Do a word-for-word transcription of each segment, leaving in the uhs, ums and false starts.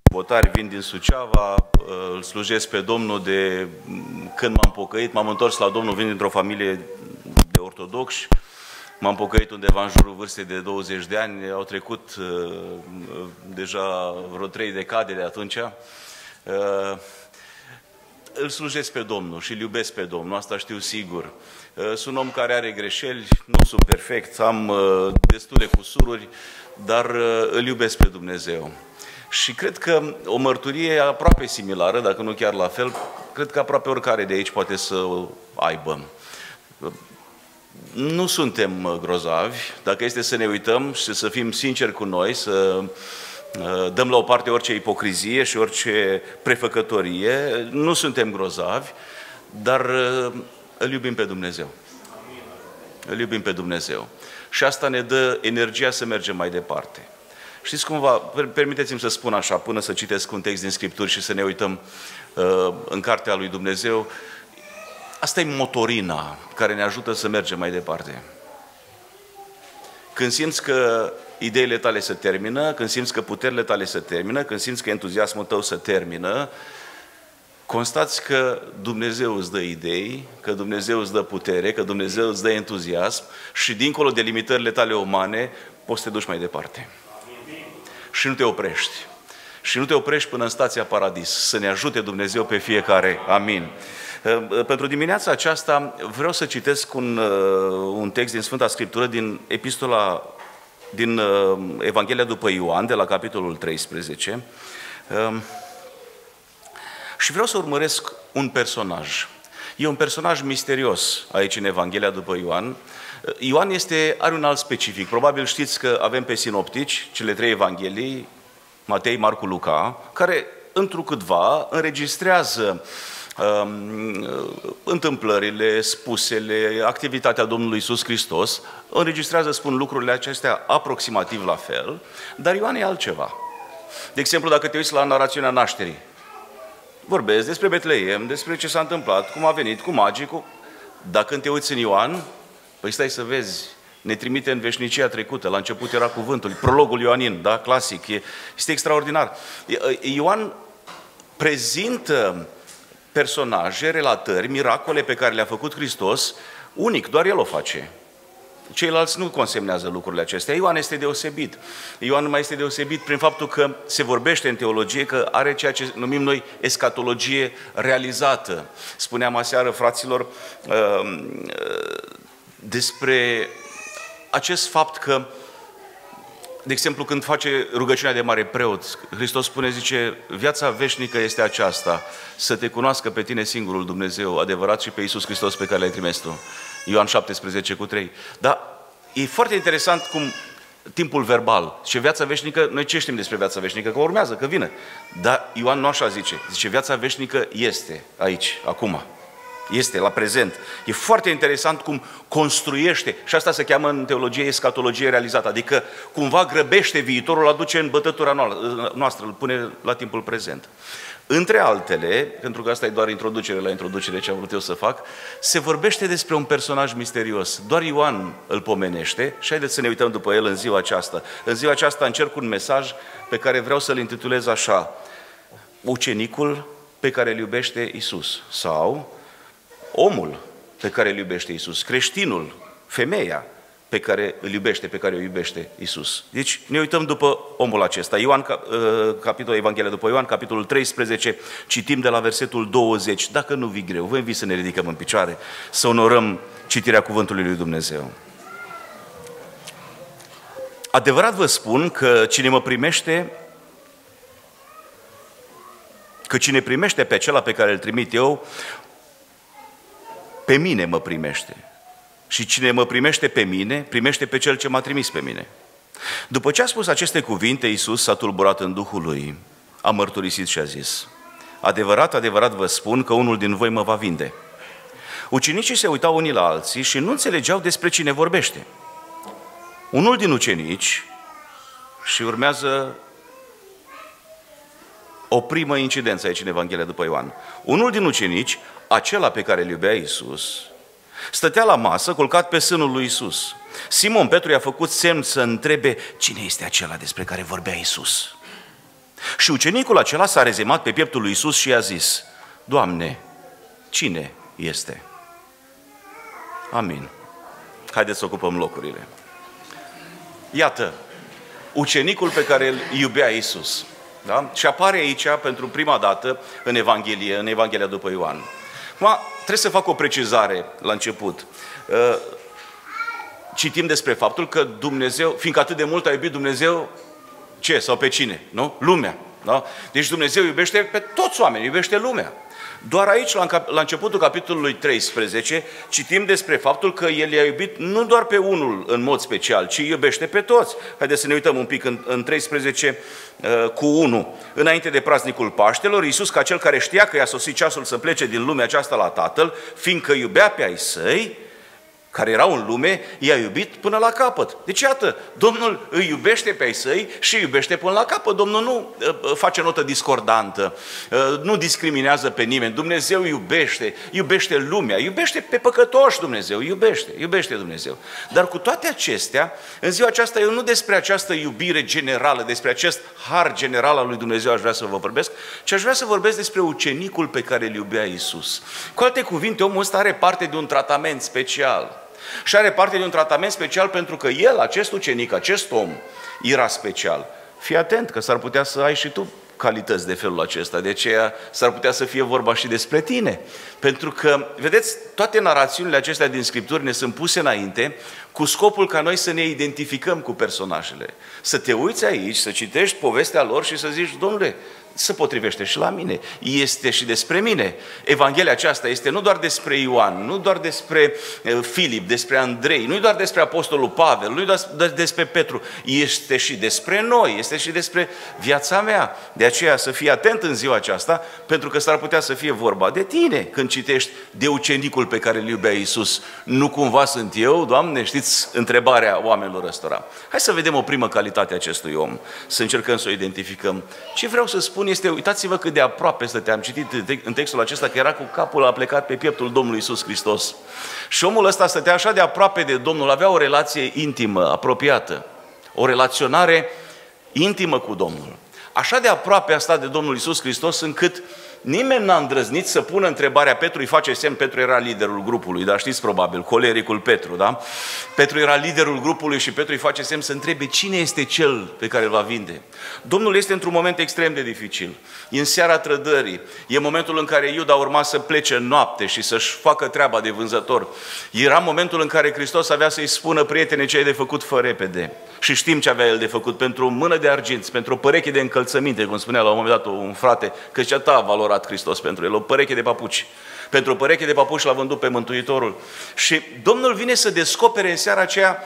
Botari, vin din Suceava, îl slujesc pe Domnul de când m-am pocăit, m-am întors la Domnul, vin dintr-o familie de ortodoxi, m-am pocăit undeva în jurul vârstei de douăzeci de ani, au trecut uh, deja vreo trei decade de atunci. Uh, îl slujesc pe Domnul și îl iubesc pe Domnul, asta știu sigur. Uh, sunt om care are greșeli, nu sunt perfect, am uh, destule cusururi, dar uh, îl iubesc pe Dumnezeu. Și cred că o mărturie aproape similară, dacă nu chiar la fel, cred că aproape oricare de aici poate să aibă. Nu suntem grozavi, dacă este să ne uităm și să fim sinceri cu noi, să dăm la o parte orice ipocrizie și orice prefăcătorie, nu suntem grozavi, dar îl iubim pe Dumnezeu. Îl iubim pe Dumnezeu. Și asta ne dă energia să mergem mai departe. Știți cumva, permiteți-mi să spun așa, până să citesc un text din Scripturi și să ne uităm uh, în cartea lui Dumnezeu, asta e motorina care ne ajută să mergem mai departe. Când simți că ideile tale se termină, când simți că puterile tale se termină, când simți că entuziasmul tău se termină, constați că Dumnezeu îți dă idei, că Dumnezeu îți dă putere, că Dumnezeu îți dă entuziasm și dincolo de limitările tale umane, poți să te duci mai departe. Și nu te oprești. Și nu te oprești până în stația Paradis. Să ne ajute Dumnezeu pe fiecare. Amin. Pentru dimineața aceasta vreau să citesc un, un text din Sfânta Scriptură, din epistola, din Evanghelia după Ioan, de la capitolul treisprezece. Și vreau să urmăresc un personaj. E un personaj misterios aici în Evanghelia după Ioan. Ioan este, are un alt specific. Probabil știți că avem pe sinoptici, cele trei evanghelii, Matei, Marcu, Luca, care întrucâtva înregistrează um, întâmplările, spusele, activitatea Domnului Iisus Hristos, înregistrează, spun lucrurile acestea aproximativ la fel, dar Ioan e altceva. De exemplu, dacă te uiți la narațiunea nașterii, vorbesc despre Betleem, despre ce s-a întâmplat, cum a venit, cu magii, cu... Dar când te uiți în Ioan, păi stai să vezi, ne trimite în veșnicia trecută, la început era cuvântul, prologul ioanin, da, clasic, e, este extraordinar. Ioan prezintă personaje, relatări, miracole pe care le-a făcut Hristos, unic, doar El o face. Ceilalți nu consemnează lucrurile acestea. Ioan este deosebit. Ioan mai este deosebit prin faptul că se vorbește în teologie că are ceea ce numim noi escatologie realizată. Spuneam aseară, fraților, despre acest fapt că, de exemplu, când face rugăciunea de mare preot, Hristos spune, zice, viața veșnică este aceasta, să te cunoască pe tine singurul Dumnezeu adevărat și pe Iisus Hristos pe care l-ai trimis tu. Ioan șaptesprezece cu trei. Dar e foarte interesant cum timpul verbal și viața veșnică, noi ce știm despre viața veșnică? Că urmează, că vine. Dar Ioan nu așa zice. Zice, viața veșnică este aici, acum. Este, la prezent. E foarte interesant cum construiește, și asta se cheamă în teologie escatologie realizată, adică cumva grăbește viitorul, aduce în bătătura noastră, îl pune la timpul prezent. Între altele, pentru că asta e doar introducere la introducere ce am vrut eu să fac, se vorbește despre un personaj misterios. Doar Ioan îl pomenește și haideți să ne uităm după el în ziua aceasta. În ziua aceasta încerc un mesaj pe care vreau să-l intitulez așa: ucenicul pe care îl iubește Iisus, sau omul pe care îl iubește Iisus, creștinul, femeia pe care îl iubește, pe care o iubește Iisus. Deci ne uităm după omul acesta. Ioan, capitolul Evanghelia după Ioan, capitolul treisprezece, citim de la versetul douăzeci. Dacă nu vi greu, vă invit să ne ridicăm în picioare, să onorăm citirea cuvântului lui Dumnezeu. Adevărat vă spun că cine mă primește, că cine primește pe acela pe care îl trimit eu, pe mine mă primește. Și cine mă primește pe mine, primește pe cel ce m-a trimis pe mine. După ce a spus aceste cuvinte, Iisus s-a tulburat în Duhul lui, a mărturisit și a zis: adevărat, adevărat vă spun că unul din voi mă va vinde. Ucenicii se uitau unii la alții și nu înțelegeau despre cine vorbește. Unul din ucenici, și urmează o primă incidență aici în Evanghelia după Ioan, unul din ucenici, acela pe care îl iubea Iisus, stătea la masă, culcat pe sânul lui Iisus. Simon Petru i-a făcut semn să întrebe cine este acela despre care vorbea Iisus. Și ucenicul acela s-a rezemat pe pieptul lui Iisus și i-a zis: Doamne, cine este? Amin. Haideți să ocupăm locurile. Iată, ucenicul pe care îl iubea Iisus. Da? Și apare aici pentru prima dată în Evanghelie, în Evanghelia după Ioan. Acum, trebuie să fac o precizare la început. Citim despre faptul că Dumnezeu, fiindcă atât de mult a iubit Dumnezeu, ce? Sau pe cine? Nu? Lumea. Da? Deci Dumnezeu iubește pe toți oamenii, iubește lumea. Doar aici, la începutul capitolului treisprezece, citim despre faptul că El i-a iubit nu doar pe unul în mod special, ci iubește pe toți. Haideți să ne uităm un pic în, în treisprezece cu unu. Înainte de praznicul Paștelor, Iisus, ca Cel care știa că i-a sosit ceasul să plece din lumea aceasta la Tatăl, fiindcă iubea pe ai Săi, care erau în lume, i-a iubit până la capăt. Deci iată, Domnul îi iubește pe ai Săi și îi iubește până la capăt. Domnul nu face notă discordantă, nu discriminează pe nimeni. Dumnezeu iubește, iubește lumea, iubește pe păcătoși Dumnezeu, iubește, iubește Dumnezeu. Dar cu toate acestea, în ziua aceasta, eu nu despre această iubire generală, despre acest har general al lui Dumnezeu aș vrea să vă vorbesc, ci aș vrea să vorbesc despre ucenicul pe care îl iubea Iisus. Cu alte cuvinte, omul ăsta are parte de un tratament special. Și are parte de un tratament special pentru că el, acest ucenic, acest om, era special. Fii atent că s-ar putea să ai și tu calități de felul acesta, de aceea s-ar putea să fie vorba și despre tine. Pentru că, vedeți, toate narațiunile acestea din Scripturi ne sunt puse înainte cu scopul ca noi să ne identificăm cu personajele. Să te uiți aici, să citești povestea lor și să zici: Domnule, se potrivește și la mine, este și despre mine. Evanghelia aceasta este nu doar despre Ioan, nu doar despre Filip, despre Andrei, nu doar despre Apostolul Pavel, nu doar despre Petru, este și despre noi, este și despre viața mea. De aceea să fii atent în ziua aceasta, pentru că s-ar putea să fie vorba de tine când citești de ucenicul pe care îl iubea Iisus. Nu cumva sunt eu, Doamne? Știți întrebarea oamenilor ăstora. Hai să vedem o primă calitate a acestui om, să încercăm să o identificăm. Ce vreau să spun este, uitați-vă cât de aproape stătea. Am citit în textul acesta că era cu capul aplecat pe pieptul Domnului Iisus Hristos. Și omul ăsta stătea așa de aproape de Domnul, avea o relație intimă, apropiată, o relaționare intimă cu Domnul. Așa de aproape a stat de Domnul Iisus Hristos încât nimeni n-a îndrăznit să pună întrebarea. Petru îi face semn, Petru era liderul grupului, dar știți probabil, colericul Petru, da? Petru era liderul grupului și Petru îi face semn să întrebe cine este cel pe care îl va vinde. Domnul este într-un moment extrem de dificil. E în seara trădării, e momentul în care Iuda urma să plece în noapte și să-și facă treaba de vânzător. Era momentul în care Hristos avea să-i spună: prietene, ce ai de făcut, fă repede. Și știm ce avea el de făcut. Pentru o mână de argint, pentru o pereche de încălțăminte, cum spunea la un moment dat un frate, că ce ta a valorat Hristos pentru el, o pereche de papuci. Pentru o pereche de papuci l-a vândut pe Mântuitorul. Și Domnul vine să descopere în seara aceea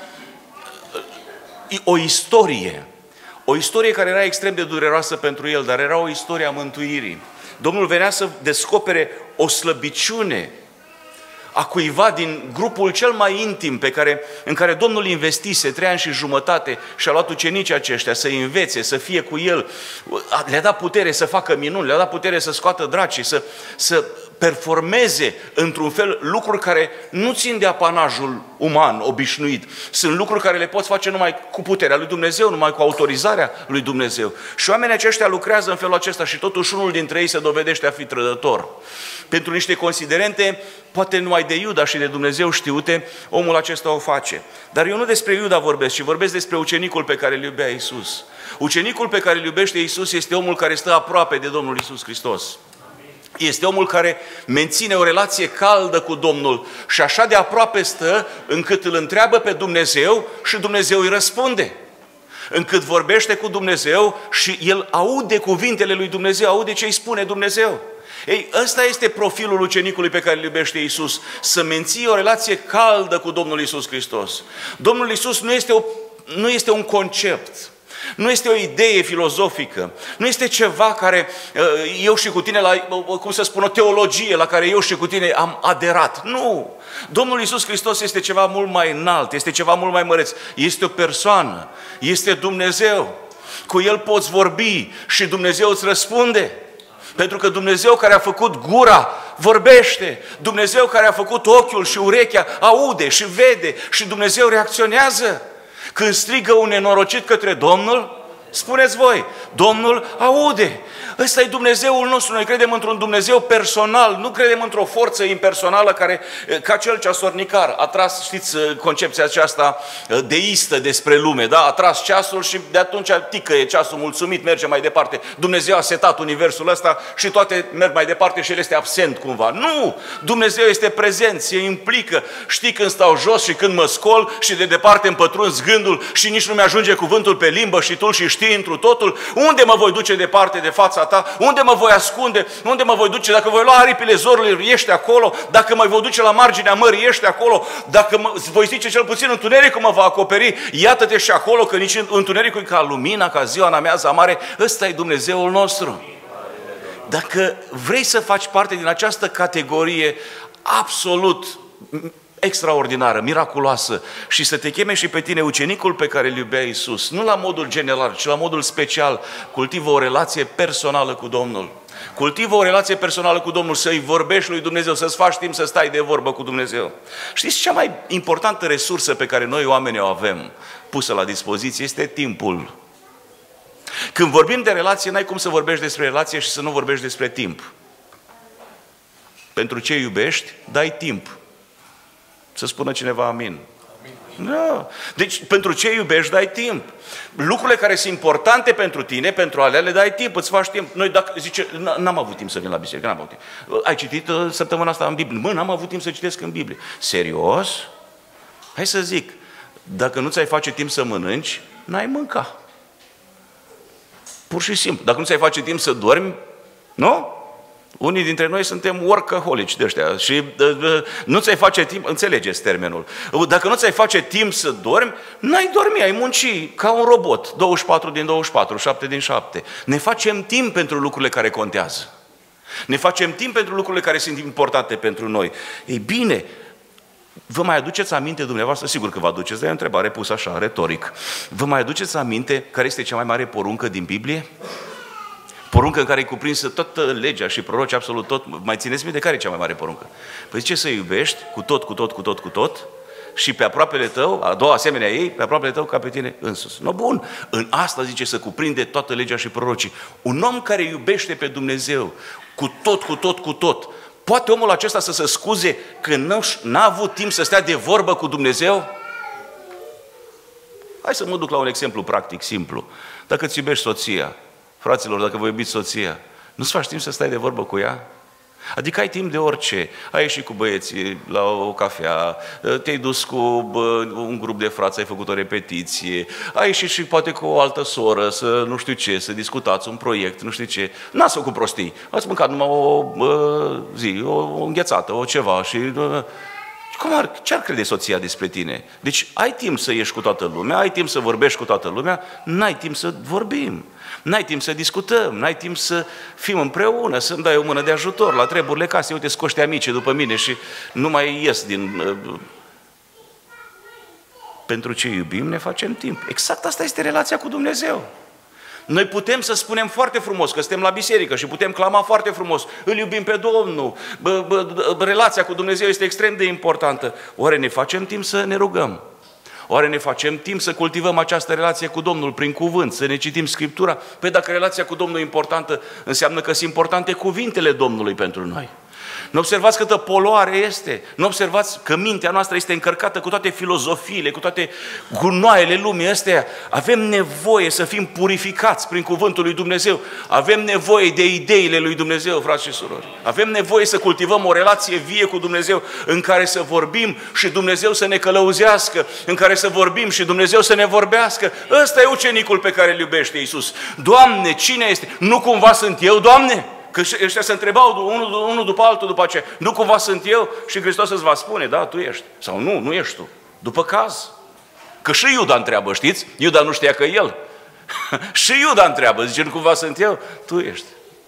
o istorie. O istorie care era extrem de dureroasă pentru el, dar era o istorie a mântuirii. Domnul venea să descopere o slăbiciune a cuiva din grupul cel mai intim pe care, în care Domnul investise trei ani și jumătate și a luat ucenicii aceștia să învețe, să fie cu el, le-a dat putere să facă minuni, le-a dat putere să scoată dracii, să, să performeze într-un fel lucruri care nu țin de apanajul uman, obișnuit. Sunt lucruri care le poți face numai cu puterea lui Dumnezeu, numai cu autorizarea lui Dumnezeu. Și oamenii aceștia lucrează în felul acesta și totuși unul dintre ei se dovedește a fi trădător. Pentru niște considerente, poate numai de Iuda și de Dumnezeu știute, omul acesta o face. Dar eu nu despre Iuda vorbesc, ci vorbesc despre ucenicul pe care îl iubea Iisus. Ucenicul pe care îl iubește Iisus este omul care stă aproape de Domnul Iisus Hristos. Este omul care menține o relație caldă cu Domnul și așa de aproape stă încât îl întreabă pe Dumnezeu și Dumnezeu îi răspunde. Încât vorbește cu Dumnezeu și el aude cuvintele lui Dumnezeu, aude ce îi spune Dumnezeu. Ei, ăsta este profilul ucenicului pe care îl iubește Iisus, să menții o relație caldă cu Domnul Iisus Hristos. Domnul Iisus nu este, o, nu este un concept, nu este o idee filozofică, nu este ceva care eu și cu tine, la, cum să spun, o teologie la care eu și cu tine am aderat. Nu! Domnul Iisus Hristos este ceva mult mai înalt, este ceva mult mai măreț, este o persoană, este Dumnezeu. Cu El poți vorbi și Dumnezeu îți răspunde. Pentru că Dumnezeu care a făcut gura vorbește, Dumnezeu care a făcut ochiul și urechea aude și vede și Dumnezeu reacționează. Când strigă un nenorocit către Domnul, Spuneți voi, Domnul aude. Ăsta e Dumnezeul nostru, noi credem într-un Dumnezeu personal, nu credem într-o forță impersonală care, ca cel ceasornicar, a tras, știți, concepția aceasta deistă despre lume, da? A tras ceasul și de atunci ticăie ceasul mulțumit, merge mai departe. Dumnezeu a setat universul ăsta și toate merg mai departe și el este absent cumva. Nu! Dumnezeu este prezent, se implică. Știi când stau jos și când mă scol și de departe îmi pătrunzi gândul și nici nu mi-ajunge cuvântul pe limbă și tu și știi întru totul. Unde mă voi duce departe de fața ta? Unde mă voi ascunde? Unde mă voi duce? Dacă voi lua aripile zorului, ești acolo. Dacă mă voi duce la marginea mării, ești acolo. Dacă mă, voi zice cel puțin întunericul mă va acoperi, iată-te și acolo, că nici întunericul e ca lumina, ca ziua în amiaza mare. Ăsta e Dumnezeul nostru. Dacă vrei să faci parte din această categorie absolut extraordinară, miraculoasă și să te cheme și pe tine ucenicul pe care îl iubea Iisus, nu la modul general, ci la modul special, cultivă o relație personală cu Domnul. Cultivă o relație personală cu Domnul, să-i vorbești lui Dumnezeu, să-ți faci timp să stai de vorbă cu Dumnezeu. Știți, cea mai importantă resursă pe care noi oamenii o avem pusă la dispoziție este timpul. Când vorbim de relație, n-ai cum să vorbești despre relație și să nu vorbești despre timp. Pentru ce iubești, dai timp. Să spună cineva amin. Amin. Da. Deci, pentru ce iubești, dai timp. Lucrurile care sunt importante pentru tine, pentru alea le dai timp, îți faci timp. Noi, dacă zice, n-am avut timp să vin la biserică, n-am avut timp. Ai citit săptămâna asta în Biblie? Mă, n-am avut timp să citesc în Biblie. Serios? Hai să zic, dacă nu ți-ai face timp să mănânci, n-ai mânca. Pur și simplu. Dacă nu ți-ai face timp să dormi, nu? Unii dintre noi suntem workaholici de ăștia și uh, nu ți-ai face timp, înțelegeți termenul. Dacă nu ți-ai face timp să dormi, n-ai dormi, ai munci ca un robot, douăzeci și patru din douăzeci și patru, șapte din șapte. Ne facem timp pentru lucrurile care contează. Ne facem timp pentru lucrurile care sunt importante pentru noi. Ei bine, vă mai aduceți aminte dumneavoastră? Sigur că vă aduceți, dar e o întrebare pusă așa, retoric. Vă mai aduceți aminte care este cea mai mare poruncă din Biblie? Poruncă în care e cuprinsă toată legea și proroci, absolut tot. Mai țineți minte care e cea mai mare poruncă? Păi zice să iubești cu tot, cu tot, cu tot, cu tot și pe aproapele tău, a doua asemenea ei, pe aproapele tău ca pe tine însuți. No, bun, în asta zice să cuprinde toată legea și prorocii. Un om care iubește pe Dumnezeu cu tot, cu tot, cu tot, poate omul acesta să se scuze că n-a avut timp să stea de vorbă cu Dumnezeu? Hai să mă duc la un exemplu practic, simplu. Dacă îți iubești soția, fraților, dacă vă iubiți soția, nu-ți faci timp să stai de vorbă cu ea? Adică ai timp de orice. Ai ieșit cu băieții la o cafea, te-ai dus cu un grup de frați, ai făcut o repetiție, ai ieșit și poate cu o altă soră, să nu știu ce, să discutați un proiect, nu știu ce. N-ați făcut prostii. Ați mâncat numai o zi, o înghețată, o ceva și... Cum ar, ce ar crede soția despre tine? Deci ai timp să ieși cu toată lumea, ai timp să vorbești cu toată lumea, n-ai timp să vorbim, n-ai timp să discutăm, n-ai timp să fim împreună, să-mi dai o mână de ajutor la treburile casei. Uite, scoște amici după mine și nu mai ies din... Pentru ce iubim, ne facem timp. Exact asta este relația cu Dumnezeu. Noi putem să spunem foarte frumos că suntem la biserică și putem clama foarte frumos, îl iubim pe Domnul, bă, bă, bă, relația cu Dumnezeu este extrem de importantă. Oare ne facem timp să ne rugăm? Oare ne facem timp să cultivăm această relație cu Domnul prin cuvânt, să ne citim Scriptura? Păi dacă relația cu Domnul e importantă, înseamnă că sunt importante cuvintele Domnului pentru noi. Nu observați câtă poluare este? Nu observați că mintea noastră este încărcată cu toate filozofiile, cu toate gunoaiele lumii astea? Avem nevoie să fim purificați prin cuvântul lui Dumnezeu. Avem nevoie de ideile lui Dumnezeu, frați și surori. Avem nevoie să cultivăm o relație vie cu Dumnezeu în care să vorbim și Dumnezeu să ne călăuzească, în care să vorbim și Dumnezeu să ne vorbească. Ăsta e ucenicul pe care îl iubește Iisus. Doamne, cine este? Nu cumva sunt eu, Doamne? Că ăștia se întrebau unul, unul după altul după aceea. Nu cumva sunt eu? Și Hristos îți va spune, da, tu ești. Sau nu, nu ești tu. După caz. Că și Iuda întreabă, știți? Iuda nu știa că el. Și Iuda întreabă, zice, nu cumva sunt eu? Tu ești.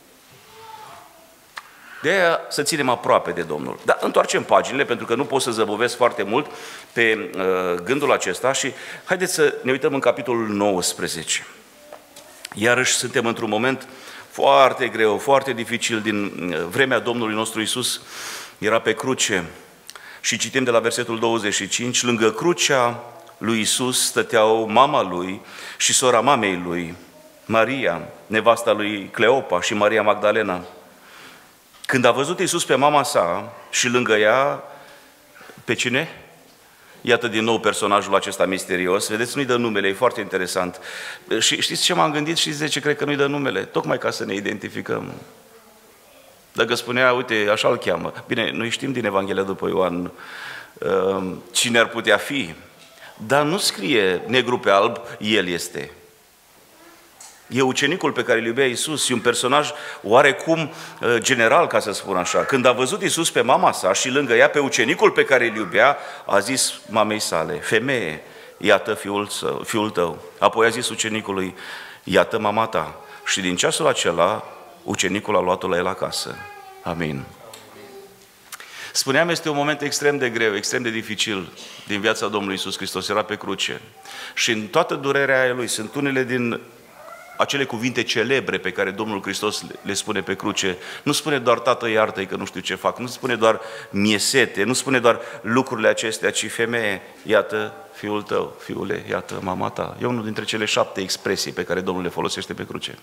De aia să ținem aproape de Domnul. Dar întoarcem paginile, pentru că nu pot să zăbovesc foarte mult pe uh, gândul acesta și haideți să ne uităm în capitolul nouăsprezece. Iarăși suntem într-un moment foarte greu, foarte dificil din vremea Domnului nostru Iisus. Era pe cruce și citim de la versetul douăzeci și cinci, lângă crucea lui Iisus stăteau mama lui și sora mamei lui, Maria, nevasta lui Cleopa și Maria Magdalena. Când a văzut Iisus pe mama sa și lângă ea, pe cine? Iată din nou personajul acesta misterios. Vedeți, nu-i dă numele, e foarte interesant. Și știți ce m-am gândit? Știți de ce cred că nu-i dă numele? Tocmai ca să ne identificăm. Dacă spunea, uite, așa îl cheamă. Bine, noi știm din Evanghelia după Ioan cine ar putea fi. Dar nu scrie negru pe alb, el este. E ucenicul pe care îl iubea Iisus, e un personaj oarecum general, ca să spun așa. Când a văzut Iisus pe mama sa și lângă ea pe ucenicul pe care îl iubea, a zis mamei sale, femeie, iată fiul, său, fiul tău. Apoi a zis ucenicului, iată mama ta. Și din ceasul acela, ucenicul a luat-o la el acasă. Amin. Spuneam, este un moment extrem de greu, extrem de dificil din viața Domnului Iisus Hristos. Era pe cruce. Și în toată durerea aia Lui sunt unele din acele cuvinte celebre pe care Domnul Hristos le spune pe cruce. Nu spune doar Tată, iartă-i că nu știu ce fac, nu spune doar mie sete, nu spune doar lucrurile acestea, ci femeie, iată fiul tău, fiule, iată mama ta. E unul dintre cele șapte expresii pe care Domnul le folosește pe cruce.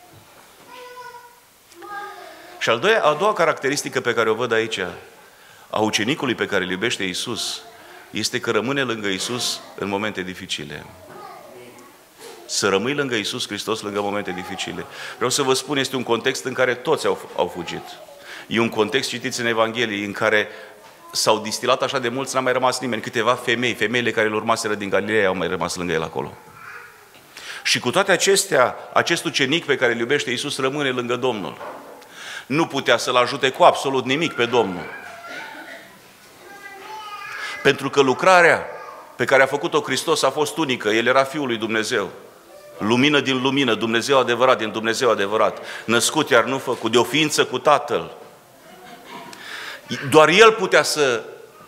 Și al doilea, a doua caracteristică pe care o văd aici, a ucenicului pe care îl iubește Iisus, este că rămâne lângă Iisus în momente dificile. Să rămâi lângă Iisus Hristos lângă momente dificile. Vreau să vă spun, este un context în care toți au, au fugit. E un context, citiți în Evanghelie, în care s-au distilat așa de mulți, n-a mai rămas nimeni. Câteva femei, femeile care îl urmaseră din Galileea au mai rămas lângă el acolo. Și cu toate acestea, acest ucenic pe care îl iubește Iisus rămâne lângă Domnul. Nu putea să-l ajute cu absolut nimic pe Domnul. Pentru că lucrarea pe care a făcut-o Hristos a fost unică. El era Fiul lui Dumnezeu. Lumină din lumină, Dumnezeu adevărat din Dumnezeu adevărat. Născut, iar nu făcut, de o ființă cu Tatăl. Doar El putea să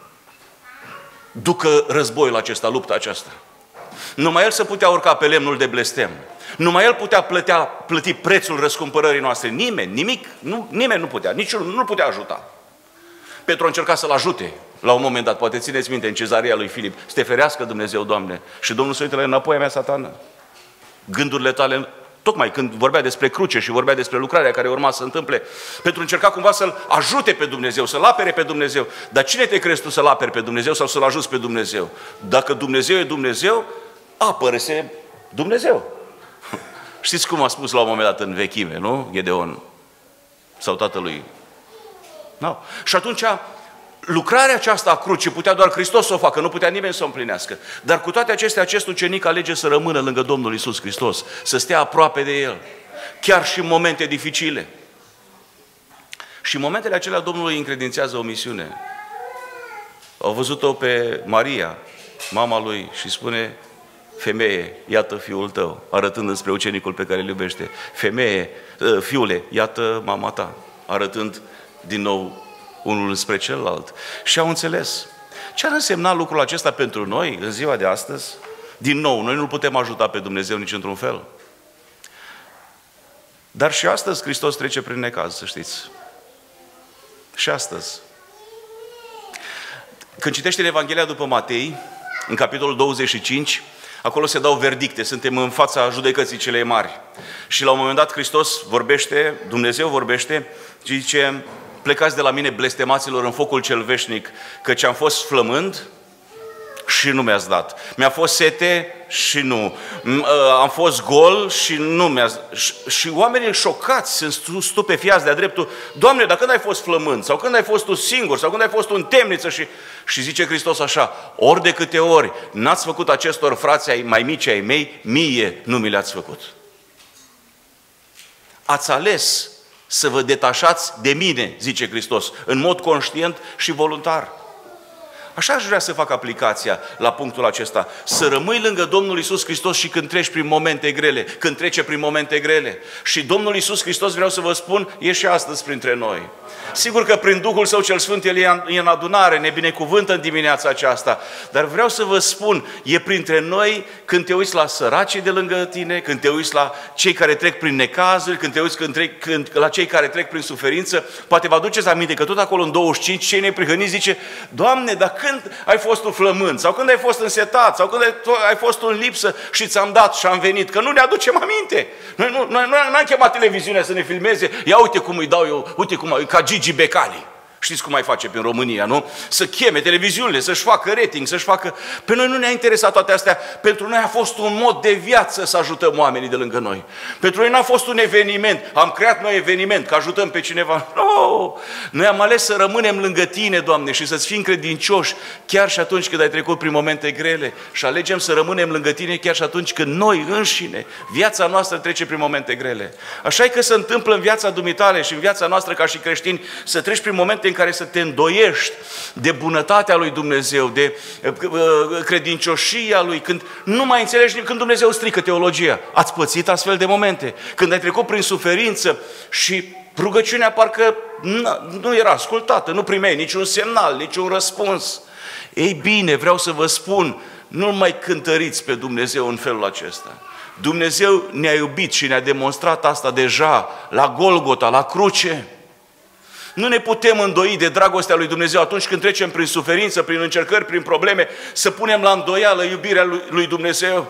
ducă războiul acesta, lupta aceasta. Numai El se putea urca pe lemnul de blestem. Numai El putea plătea, plăti prețul răscumpărării noastre. Nimeni, nimic, nu, nimeni nu putea, niciunul nu putea ajuta. Petru a încercat să-l ajute la un moment dat, poate țineți minte, în cezarea lui Filip. Să te ferească Dumnezeu, Doamne. Și Domnul se uită la el, înapoi a mea, Satană. Gândurile tale, tocmai când vorbea despre cruce și vorbea despre lucrarea care urma să se întâmple, Petru încerca cumva să-l ajute pe Dumnezeu, să-l apere pe Dumnezeu. Dar cine te crezi tu să-l aperi pe Dumnezeu sau să-l ajuți pe Dumnezeu? Dacă Dumnezeu e Dumnezeu, apără-se Dumnezeu. Știți cum a spus la un moment dat în vechime, nu? Gedeon sau tatălui. No. Și atunci, lucrarea aceasta a crucii putea doar Hristos să o facă, nu putea nimeni să o împlinească. Dar cu toate acestea, acest ucenic alege să rămână lângă Domnul Iisus Hristos, să stea aproape de El, chiar și în momente dificile. Și în momentele acelea Domnul îi încredințează o misiune. Au văzut-o pe Maria, mama lui, și spune, femeie, iată fiul tău, arătând înspre ucenicul pe care îl iubește. Femeie, fiule, iată mama ta, arătând din nou unul spre celălalt. Și au înțeles. Ce ar însemna lucrul acesta pentru noi în ziua de astăzi? Din nou, noi nu putem ajuta pe Dumnezeu nici într-un fel. Dar și astăzi Hristos trece prin necaz, să știți. Și astăzi. Când citești în Evanghelia după Matei, în capitolul douăzeci și cinci, acolo se dau verdicte, suntem în fața judecății celei mari. Și la un moment dat Hristos vorbește, Dumnezeu vorbește și zice, plecați de la mine, blestemaților, în focul cel veșnic, căci am fost flămând și nu mi-ați dat. Mi-a fost sete și nu. Am fost gol și nu mi-ați dat. Și oamenii șocați, sunt stupefiați de-a dreptul. Doamne, dar când ai fost flămând? Sau când ai fost tu singur? Sau când ai fost tu în temniță? Și, și zice Hristos așa, ori de câte ori n-ați făcut acestor frați ai mai mici ai mei, mie nu mi le-ați făcut. Ați ales să vă detașați de mine, zice Hristos, în mod conștient și voluntar. Așa aș vrea să fac aplicația la punctul acesta. Să rămâi lângă Domnul Iisus Hristos și când treci prin momente grele, când trece prin momente grele. Și Domnul Iisus Hristos, vreau să vă spun, e și astăzi printre noi. Sigur că prin Duhul Său cel Sfânt El e în adunare, ne binecuvântă în dimineața aceasta. Dar vreau să vă spun, e printre noi când te uiți la săracii de lângă tine, când te uiți la cei care trec prin necazuri, când te uiți când trec, când, la cei care trec prin suferință. Poate vă aduceți aminte că tot acolo în douăzeci și cinci, cei neprihăniți zice, Doamne, dar când ai fost tu flământ, sau când ai fost însetat, sau când ai, ai fost în lipsă și ți-am dat și am venit, că nu ne aducem aminte. Noi nu noi, noi, n-am chemat televiziunea să ne filmeze, ia uite cum îi dau eu, uite cum, ca Gigi Becali. Știți cum mai face prin România, nu? Să cheme televiziunile, să-și facă rating, să-și facă... Pe noi nu ne-a interesat toate astea. Pentru noi a fost un mod de viață să ajutăm oamenii de lângă noi. Pentru noi n-a fost un eveniment. Am creat noi eveniment, că ajutăm pe cineva. Nu! No! Noi am ales să rămânem lângă Tine, Doamne, și să-ți fim credincioși chiar și atunci când ai trecut prin momente grele. Și alegem să rămânem lângă Tine chiar și atunci când noi înșine, viața noastră trece prin momente grele. Așa e că se întâmplă în viața dumitale și în viața noastră ca și creștini să treci prin momente în care să te îndoiești de bunătatea lui Dumnezeu, de credincioșia lui, când nu mai înțelegi, când Dumnezeu strică teologia. Ați pățit astfel de momente? Când ai trecut prin suferință și rugăciunea parcă nu era ascultată, nu primeai niciun semnal, niciun răspuns. Ei bine, vreau să vă spun, nu mai cântăriți pe Dumnezeu în felul acesta. Dumnezeu ne-a iubit și ne-a demonstrat asta deja la Golgota, la cruce. Nu ne putem îndoi de dragostea lui Dumnezeu atunci când trecem prin suferință, prin încercări, prin probleme, să punem la îndoială iubirea lui Dumnezeu.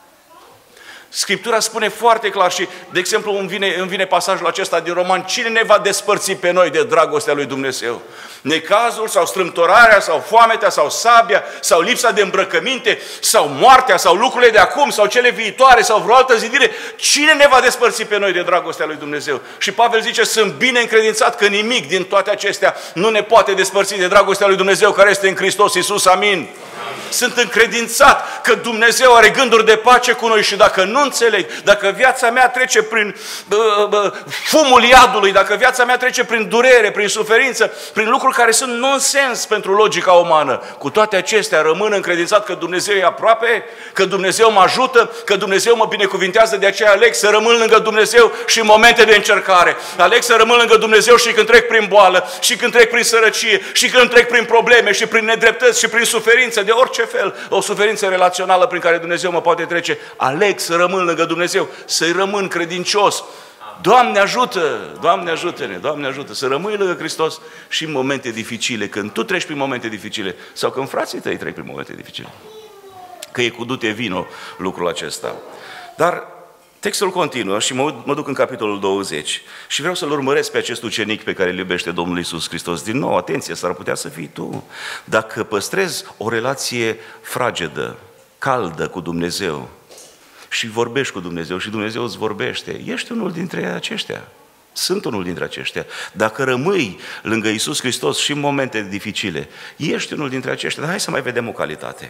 Scriptura spune foarte clar și, de exemplu, îmi vine, îmi vine pasajul acesta din Roman, cine ne va despărți pe noi de dragostea lui Dumnezeu? Necazul sau strâmtorarea sau foametea sau sabia sau lipsa de îmbrăcăminte sau moartea sau lucrurile de acum sau cele viitoare sau vreo altă zidire, cine ne va despărți pe noi de dragostea lui Dumnezeu? Și Pavel zice, sunt bine încredințat că nimic din toate acestea nu ne poate despărți de dragostea lui Dumnezeu care este în Hristos Iisus, amin. Sunt încredințat că Dumnezeu are gânduri de pace cu noi și dacă nu înțeleg, dacă viața mea trece prin uh, uh, fumul iadului, dacă viața mea trece prin durere, prin suferință, prin lucruri care sunt nonsens pentru logica umană, cu toate acestea rămân încredințat că Dumnezeu e aproape, că Dumnezeu mă ajută, că Dumnezeu mă binecuvintează, de aceea aleg să rămân lângă Dumnezeu și în momente de încercare. Aleg să rămân lângă Dumnezeu și când trec prin boală, și când trec prin sărăcie, și când trec prin probleme, și prin nedreptăți, și prin suferință, de orice fel, o suferință relațională prin care Dumnezeu mă poate trece. Aleg să rămân lângă Dumnezeu, să-i rămân credincios. Doamne ajută, Doamne ajută-ne, Doamne ajută să rămâi lângă Hristos și în momente dificile, când tu treci prin momente dificile sau când frații tăi trec prin momente dificile. Că e cu du-te vino lucrul acesta. Dar textul continuă și mă, mă duc în capitolul douăzeci și vreau să-l urmăresc pe acest ucenic pe care îl iubește Domnul Iisus Hristos. Din nou, atenție, s-ar putea să fii tu. Dacă păstrezi o relație fragedă, caldă cu Dumnezeu și vorbești cu Dumnezeu și Dumnezeu îți vorbește, ești unul dintre aceștia. Sunt unul dintre aceștia. Dacă rămâi lângă Iisus Hristos și în momente dificile, ești unul dintre aceștia. Dar hai să mai vedem o calitate.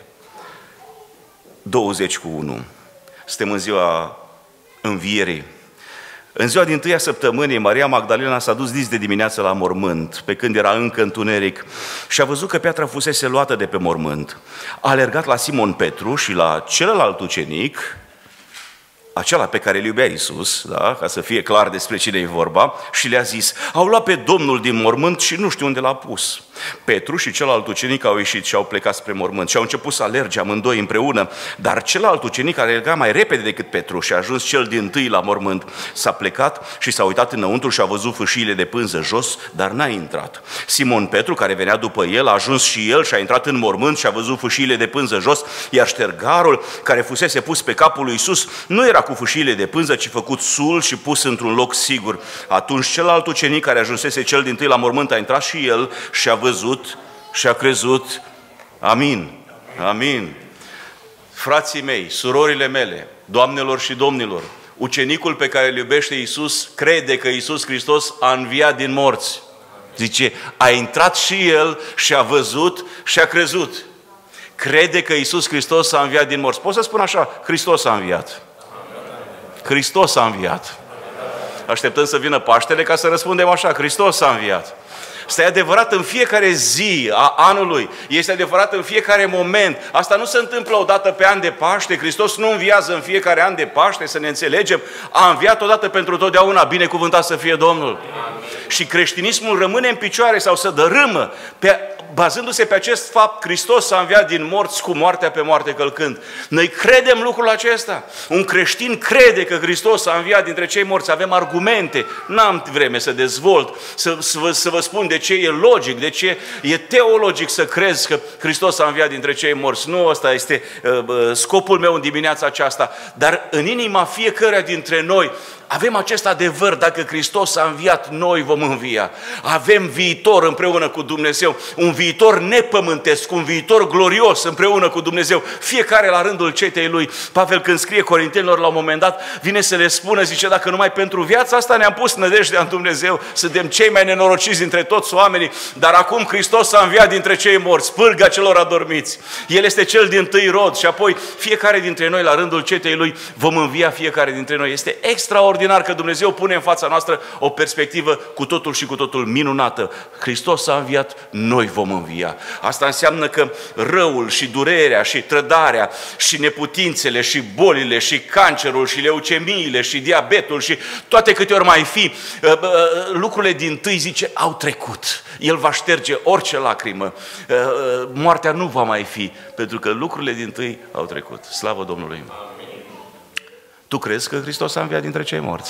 douăzeci cu unu. Suntem în ziua învierii. În ziua din tâia săptămânii, Maria Magdalena s-a dus dis de dimineață la mormânt, pe când era încă întuneric, și a văzut că piatra fusese luată de pe mormânt. A alergat la Simon Petru și la celălalt ucenic, acela pe care îl iubea Iisus, da? Ca să fie clar despre cine e vorba, și le-a zis, au luat pe Domnul din mormânt și nu știu unde l-a pus. Petru și celălalt ucenic au ieșit și au plecat spre mormânt și au început să alerge amândoi împreună, dar celălalt ucenic alerga mai repede decât Petru și a ajuns cel dintâi la mormânt. S-a plecat și s-a uitat înăuntru și a văzut fâșiile de pânză jos, dar n-a intrat. Simon Petru, care venea după el, a ajuns și el și a intrat în mormânt și a văzut fâșiile de pânză jos, iar ștergarul care fusese pus pe capul lui Iisus nu era cu fâșiile de pânză, ci făcut sul și pus într-un loc sigur. Atunci celălalt ucenic care ajunsese cel dintâi la mormânt a intrat și el și a văzut și a crezut. Amin. Amin. Frații mei, surorile mele, doamnelor și domnilor, ucenicul pe care îl iubește Iisus crede că Iisus Hristos a înviat din morți. Zice, a intrat și el și a văzut și a crezut. Crede că Iisus Hristos a înviat din morți. Pot să spun așa, Hristos a înviat. Hristos a înviat. Așteptăm să vină Paștele ca să răspundem așa, Hristos a înviat. Asta e adevărat în fiecare zi a anului, este adevărat în fiecare moment. Asta nu se întâmplă odată pe an de Paște, Hristos nu înviază în fiecare an de Paște, să ne înțelegem, a înviat odată pentru totdeauna, binecuvântat să fie Domnul. Amin. Și creștinismul rămâne în picioare sau se dărâmă pe bazându-se pe acest fapt, Hristos s-a înviat din morți cu moartea pe moarte călcând. Noi credem lucrul acesta. Un creștin crede că Hristos s-a înviat dintre cei morți. Avem argumente, n-am vreme să dezvolt, să, să, vă, să vă spun de ce e logic, de ce e teologic să crezi că Hristos s-a înviat dintre cei morți. Nu ăsta este uh, uh, scopul meu în dimineața aceasta, dar în inima fiecăruia dintre noi avem acest adevăr: dacă Hristos a înviat, noi vom învia. Avem viitor împreună cu Dumnezeu, un viitor nepământesc, un viitor glorios împreună cu Dumnezeu, fiecare la rândul cetei lui. Pavel, când scrie Corintenilor, la un moment dat vine să le spună, zice: dacă numai pentru viața asta ne-am pus nădejdea în Dumnezeu, suntem cei mai nenorociți dintre toți oamenii, dar acum Hristos s-a înviat dintre cei morți, pârga celor adormiți. El este cel dintâi rod și apoi fiecare dintre noi la rândul cetei lui vom învia, fiecare dintre noi. Este extraordinar că Dumnezeu pune în fața noastră o perspectivă cu totul și cu totul minunată. Hristos s-a înviat, noi vom învia. Asta înseamnă că răul și durerea și trădarea și neputințele și bolile și cancerul și leucemiile și diabetul și toate câte ori mai fi, lucrurile dintâi, zice, au trecut. El va șterge orice lacrimă. Moartea nu va mai fi, pentru că lucrurile dintâi au trecut. Slavă Domnului! Tu crezi că Hristos a înviat dintre cei morți?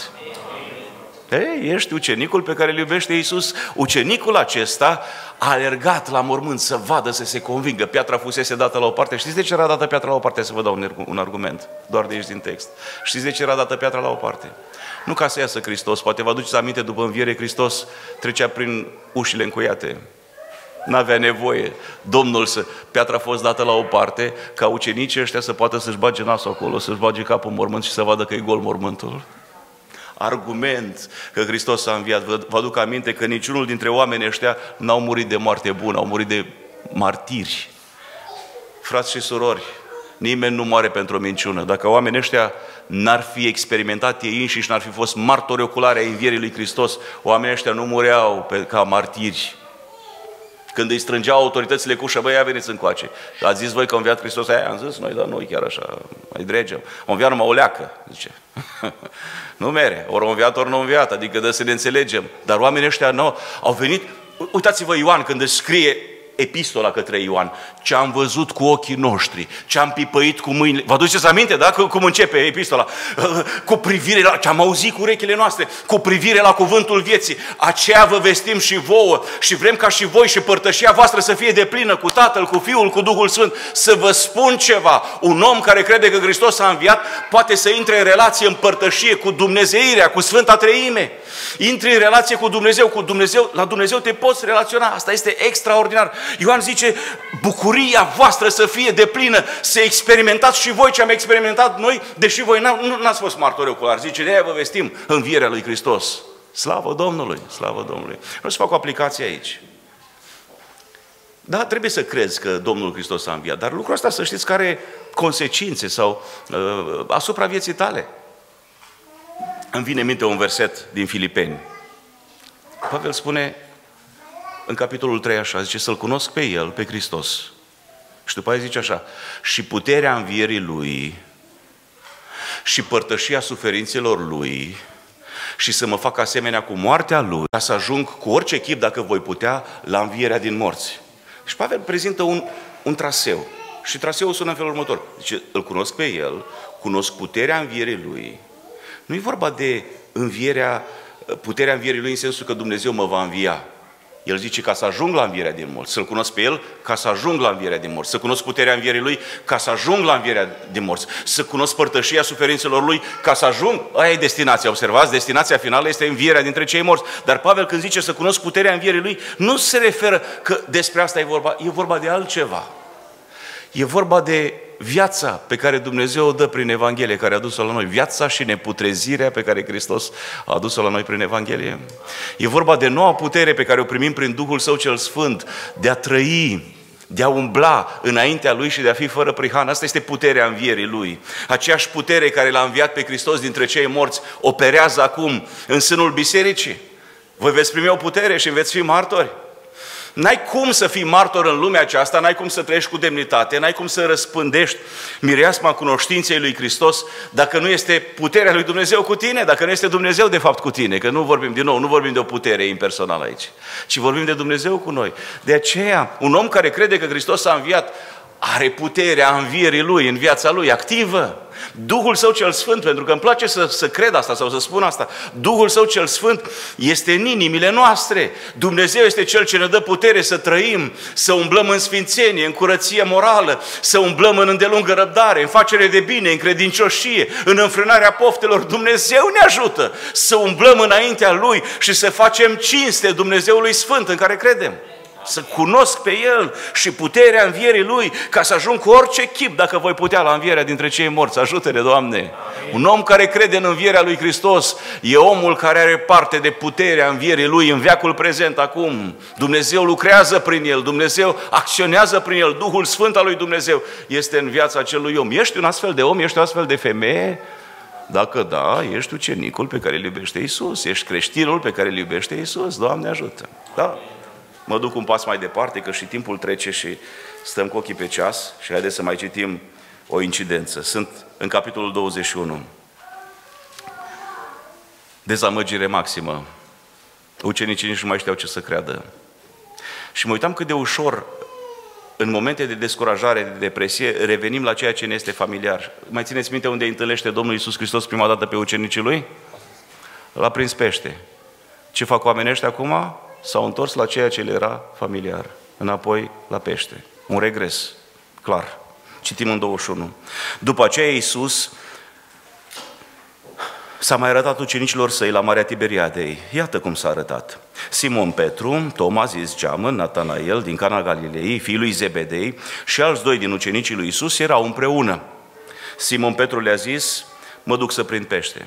Ei, ești ucenicul pe care îl iubește Iisus. Ucenicul acesta a alergat la mormânt să vadă, să se convingă. Piatra fusese dată la o parte. Știți de ce era dată piatra la o parte? Să vă dau un, un argument, doar de aici din text. Știți de ce era dată piatra la o parte? Nu ca să iasă Hristos. Poate vă aduceți aminte, după înviere, Hristos trecea prin ușile încuiate. N-avea nevoie Domnul să... Piatra a fost dată la o parte ca ucenicii ăștia să poată să-și bage nasul acolo, să-și bage capul în mormânt și să vadă că e gol mormântul. Argument că Hristos s-a înviat. Vă, vă aduc aminte că niciunul dintre oamenii ăștia n-au murit de moarte bună, au murit de martiri. Frați și surori, nimeni nu moare pentru o minciună. Dacă oamenii ăștia n-ar fi experimentat ei înșiși, n-ar fi fost martori oculari ai învierii lui Hristos, oamenii ăștia nu mureau pe, ca martiri. Când îi strângeau autoritățile cu ușă: băi, ia veniți încoace. Ați zis voi că a înviat Hristos? Aia am zis noi, dar noi chiar așa, mai dregem. A înviat numai o leacă, zice. Nu mere, ori a înviat, ori nu a înviat, adică de să ne înțelegem. Dar oamenii ăștia nu au venit. Uitați-vă Ioan când își scrie epistola către Ioan: ce am văzut cu ochii noștri, ce am pipăit cu mâinile. Vă aduceți aminte, da? Cum începe epistola? Cu privire la ce am auzit cu urechile noastre, cu privire la cuvântul vieții, aceea vă vestim și vouă și vrem ca și voi și părtășia voastră să fie deplină cu Tatăl, cu Fiul, cu Duhul Sfânt. Să vă spun ceva: un om care crede că Hristos a înviat poate să intre în relație, în părtășie cu Dumnezeirea, cu Sfânta Treime. Intri în relație cu Dumnezeu, cu Dumnezeu, la Dumnezeu te poți relaționa. Asta este extraordinar. Ioan zice: bucuria voastră să fie deplină, să experimentați și voi ce am experimentat noi, deși voi n-ați fost martori oculari. Zice: de aia vă vestim învierea lui Hristos. Slavă Domnului, slavă Domnului. Vreau să fac o aplicație aici. Da, trebuie să crezi că Domnul Hristos a înviat, dar lucrul ăsta, să știți, că are consecințe sau uh, asupra vieții tale. Îmi vine în minte un verset din Filipeni. Pavel spune în capitolul trei așa, zice: să-L cunosc pe El, pe Hristos. Și după aia zice așa: și puterea învierii Lui și părtășia suferințelor Lui și să mă fac asemenea cu moartea Lui, ca să ajung cu orice chip, dacă voi putea, la învierea din morți. Și Pavel prezintă un, un traseu. Și traseul sună în felul următor. Zice: îl cunosc pe El, cunosc puterea învierii Lui. Nu e vorba de învierea, puterea învierii Lui în sensul că Dumnezeu mă va învia. El zice: ca să ajung la învierea din morți. Să-L cunosc pe El ca să ajung la învierea din morți. Să cunosc puterea învierii Lui ca să ajung la învierea din morți. Să cunosc părtășia suferințelor Lui ca să ajung. Aia e destinația. Observați, destinația finală este învierea dintre cei morți. Dar Pavel, când zice să cunosc puterea învierii Lui, nu se referă că despre asta e vorba. E vorba de altceva. E vorba de viața pe care Dumnezeu o dă prin Evanghelie, care a adus-o la noi. Viața și neputrezirea pe care Hristos a adus-o la noi prin Evanghelie. E vorba de noua putere pe care o primim prin Duhul Său cel Sfânt, de a trăi, de a umbla înaintea Lui și de a fi fără prihan. Asta este puterea învierii Lui. Aceeași putere care L-a înviat pe Hristos dintre cei morți operează acum în sânul bisericii. Voi veți primi o putere și veți fi martori. N-ai cum să fii martor în lumea aceasta, n-ai cum să trăiești cu demnitate, n-ai cum să răspândești mireasma cunoștinței lui Hristos dacă nu este puterea lui Dumnezeu cu tine, dacă nu este Dumnezeu de fapt cu tine, că nu vorbim din nou, nu vorbim de o putere impersonală aici, ci vorbim de Dumnezeu cu noi. De aceea, un om care crede că Hristos a înviat, are puterea învierii Lui în viața Lui, activă. Duhul Său cel Sfânt, pentru că îmi place să, să cred asta sau să spun asta, Duhul Său cel Sfânt este în inimile noastre. Dumnezeu este Cel ce ne dă putere să trăim, să umblăm în sfințenie, în curăție morală, să umblăm în îndelungă răbdare, în facere de bine, în credincioșie, în înfrânarea poftelor. Dumnezeu ne ajută să umblăm înaintea Lui și să facem cinste Dumnezeului Sfânt în care credem. Să cunosc pe El și puterea învierii Lui, ca să ajung cu orice chip, dacă voi putea, la învierea dintre cei morți. Ajută-ne, Doamne! Amin. Un om care crede în învierea lui Hristos e omul care are parte de puterea învierii Lui în veacul prezent, acum. Dumnezeu lucrează prin El, Dumnezeu acționează prin El, Duhul Sfânt al lui Dumnezeu este în viața acelui om. Ești un astfel de om? Ești o astfel de femeie? Dacă da, ești ucenicul pe care îl iubește Iisus, ești creștinul pe care îl iubește Iisus. Doamne ajută! Da? Mă duc un pas mai departe, că și timpul trece și stăm cu ochii pe ceas și haideți să mai citim o incidență. Sunt în capitolul douăzeci și unu. Dezamăgire maximă. Ucenicii nici nu mai știau ce să creadă. Și mă uitam cât de ușor, în momente de descurajare, de depresie, revenim la ceea ce ne este familiar. Mai țineți minte unde îi întâlnește Domnul Iisus Hristos prima dată pe ucenicii Lui? L-a prins pește. Ce fac oamenii ăștia acum? S-au întors la ceea ce le era familiar, înapoi la pește. Un regres, clar. Citim în douăzeci și unu. După aceea Iisus s-a mai arătat ucenicilor Săi la Marea Tiberiadei. Iată cum s-a arătat. Simon Petru, Toma zis Geamăn, Natanael din Cana Galilei, fiul lui Zebedei și alți doi din ucenicii lui Iisus erau împreună. Simon Petru le-a zis, mă duc să prind pește.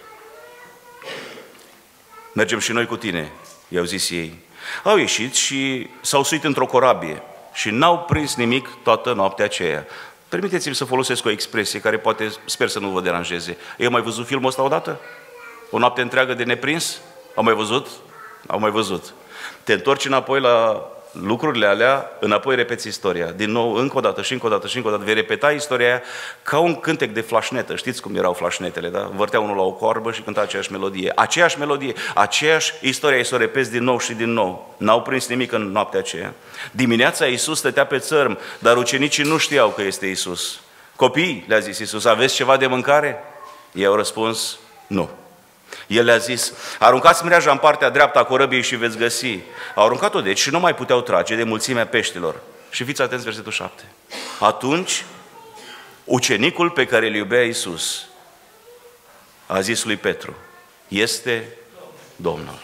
Mergem și noi cu tine, i-au zis ei. Au ieșit și s-au suit într-o corabie și n-au prins nimic toată noaptea aceea. Permiteți-mi să folosesc o expresie care poate, sper să nu vă deranjeze. Eu mai văzut filmul ăsta odată? O noapte întreagă de neprins? Au mai văzut? Au mai văzut. Te întorci înapoi la lucrurile alea, înapoi repeți istoria. Din nou, încă o dată și încă o dată și încă o dată. Vei repeta istoria aia ca un cântec de flașnetă. Știți cum erau flașnetele, da? Vârtea unul la o coarbă și cânta aceeași melodie. Aceeași melodie, aceeași istorie, ai să o repeți din nou și din nou. N-au prins nimic în noaptea aceea. Dimineața Iisus stătea pe țărm, dar ucenicii nu știau că este Iisus. Copii, le-a zis Iisus, aveți ceva de mâncare? Ei au răspuns, nu. El le-a zis, aruncați mreaja în partea dreaptă a corăbiei și veți găsi. Au aruncat-o deci și nu mai puteau trage de mulțimea peștilor. Și fiți atenți, versetul șapte. Atunci, ucenicul pe care îl iubea Iisus a zis lui Petru, este Domnul.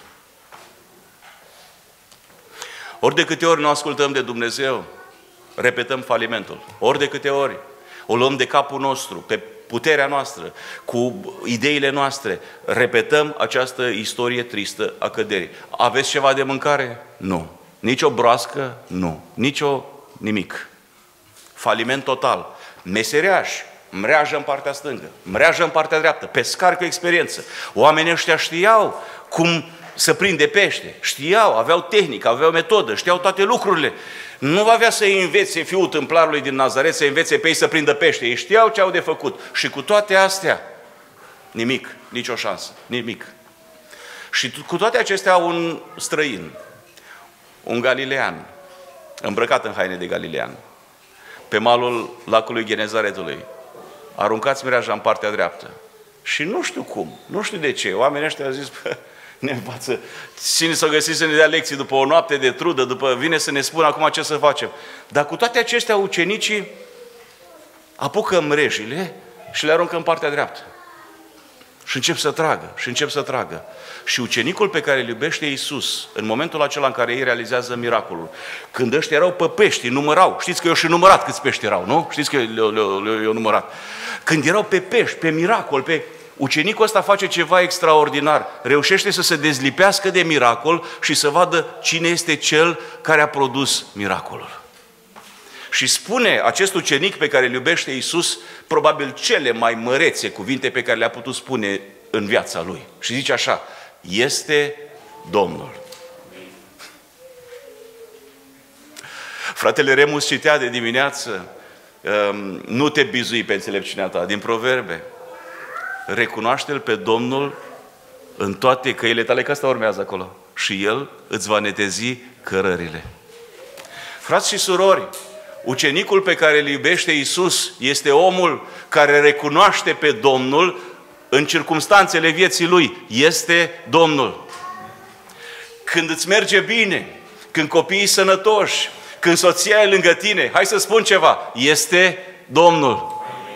Ori de câte ori nu ascultăm de Dumnezeu, repetăm falimentul. Ori de câte ori o luăm de capul nostru, pe puterea noastră, cu ideile noastre, repetăm această istorie tristă a căderii. Aveți ceva de mâncare? Nu. Nici o broască? Nu. Nici o nimic. Faliment total. Meseriaș, mreajă în partea stângă, mreajă în partea dreaptă, pescar cu experiență. Oamenii ăștia știau cum să prinde pește, știau, aveau tehnică, aveau metodă, știau toate lucrurile. Nu va avea să-i învețe fiul tâmplarului din Nazaret, să-i învețe pe ei să prindă pește. Ei știau ce au de făcut. Și cu toate astea, nimic, nicio șansă, nimic. Și cu toate acestea, un străin, un galilean, îmbrăcat în haine de galilean, pe malul lacului Genezaretului, aruncați mreaja în partea dreaptă. Și nu știu cum, nu știu de ce, oamenii ăștia au zis, ne învață, cine s-a găsit să ne dea lecții după o noapte de trudă, după vine să ne spună acum ce să facem. Dar cu toate acestea, ucenicii apucă mrejile și le aruncă în partea dreaptă. Și încep să tragă, și încep să tragă. Și ucenicul pe care îl iubește Iisus, în momentul acela în care ei realizează miracolul, când ăștia erau pe pești, numărau, știți că eu și numărat câți pești erau, nu? Știți că eu, eu, eu, eu numărat. Când erau pe pești, pe miracol, pe... Ucenicul ăsta face ceva extraordinar, reușește să se dezlipească de miracol și să vadă cine este cel care a produs miracolul. Și spune acest ucenic pe care îl iubește Iisus, probabil cele mai mărețe cuvinte pe care le-a putut spune în viața lui. Și zice așa, este Domnul. Fratele Remus citea de dimineață, nu te bizui pe înțelepciunea ta, din Proverbe. Recunoaște-L pe Domnul în toate căile tale, că asta urmează acolo. Și El îți va netezi cărările. Frați și surori, ucenicul pe care îl iubește Iisus este omul care recunoaște pe Domnul în circumstanțele vieții lui. Este Domnul. Când îți merge bine, când copiii sănătoși, când soția e lângă tine, hai să spun ceva, este Domnul.